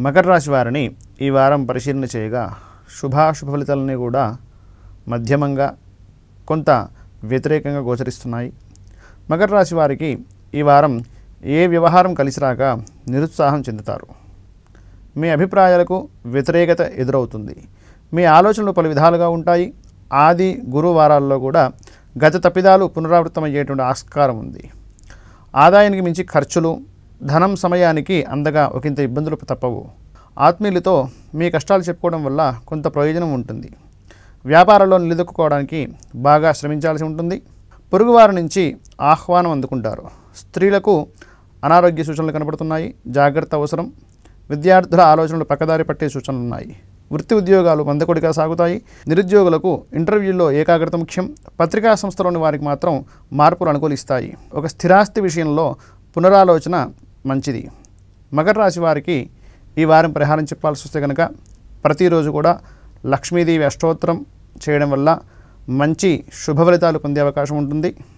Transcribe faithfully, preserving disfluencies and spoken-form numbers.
మకర రాశి వారిని ఈ వారం పరిశీలన చేయగా శుభాశుభ ఫలితాలన్నీ కూడా మధ్యమంగా కొంత వ్యతిరేకంగా గోచరిస్తున్నాయి. మకర రాశి వారికి ఈ వారం ఏ వ్యవహారం కలిసి రాక నిరుత్సాహం చెందుతారు. మీ అభిప్రాయాలకు వ్యతిరేకత ఎదురవుతుంది. మీ ఆలోచనలు పలు విధాలుగా ఉంటాయి. ఆది గురువారాల్లో కూడా గత తప్పిదాలు పునరావృతమయ్యేటువంటి ఆస్కారం ఉంది. ఆదాయానికి మించి ఖర్చులు, ధనం సమయానికి అందగా ఒకంత ఇబ్బందులు తప్పవు. ఆత్మీయులతో మీ కష్టాలు చెప్పుకోవడం వల్ల కొంత ప్రయోజనం ఉంటుంది. వ్యాపారంలో నిలదొక్కుకోవడానికి బాగా శ్రమించాల్సి ఉంటుంది. పొరుగువారి నుంచి ఆహ్వానం అందుకుంటారు. స్త్రీలకు అనారోగ్య సూచనలు కనబడుతున్నాయి. జాగ్రత్త అవసరం. విద్యార్థుల ఆలోచనలు పక్కదారి పట్టే సూచనలు ఉన్నాయి. వృత్తి ఉద్యోగాలు మందకొడిగా సాగుతాయి. నిరుద్యోగులకు ఇంటర్వ్యూల్లో ఏకాగ్రత ముఖ్యం. పత్రికా సంస్థలోని వారికి మాత్రం మార్పులు అనుకూలిస్తాయి. ఒక స్థిరాస్తి విషయంలో పునరాలోచన మంచిది. మకర రాశి వారికి ఈ వారం పరిహారం చెప్పాల్సి వస్తే కనుక ప్రతిరోజు కూడా లక్ష్మీదేవి అష్టోత్తరం చేయడం వల్ల మంచి శుభ ఫలితాలు పొందే అవకాశం ఉంటుంది.